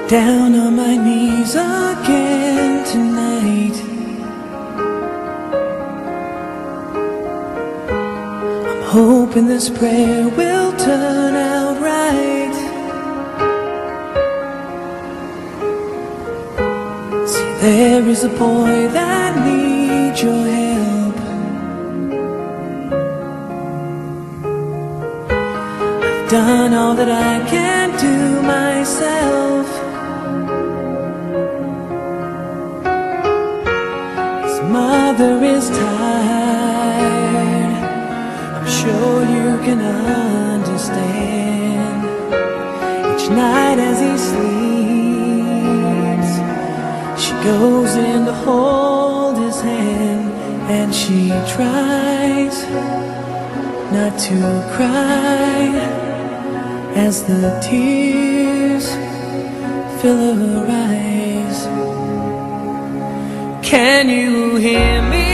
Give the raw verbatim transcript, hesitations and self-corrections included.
Down on my knees again tonight. I'm hoping this prayer will turn out right. See, there is a boy that needs your help. I've done all that I can do myself. Mother is tired, I'm sure you can understand. Each night as he sleeps, she goes in to hold his hand, and she tries not to cry as the tears fill her eyes. Can you hear me?